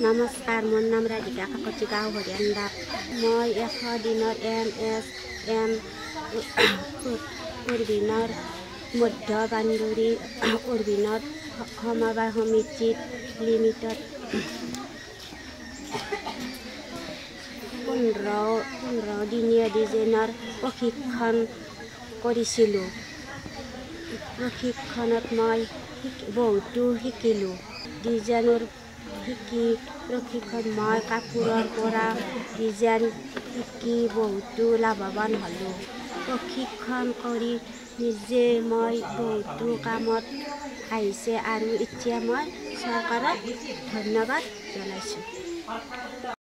নমস্কাৰ, মোৰ নাম ৰাধিকা কাকতি গাঁও হৰিয়ান্দা। মই 100 দিনৰ MSM উৰ্বিনৰ মধ্য বান্দুৰী উৰ্বিনৰ সমবায় সমিতি লিমিটেড 15 দিনীয়া ডিজাইনৰ প্ৰশিক্ষণ কৰিছিলোঁ। প্ৰশিক্ষণত মই বহুতো শিকিলোঁ। ডিজাইনৰ প্ৰশিক্ষণ মই কাপোৰৰ পৰা ডিজাইন শিকি বহুতো লাভৱান হ'লোঁ। প্ৰশিক্ষণ কৰি নিজে মই বহুতো কামত আহিছে আৰু এতিয়া মই চৰকাৰক ধন্যবাদ জনাইছোঁ।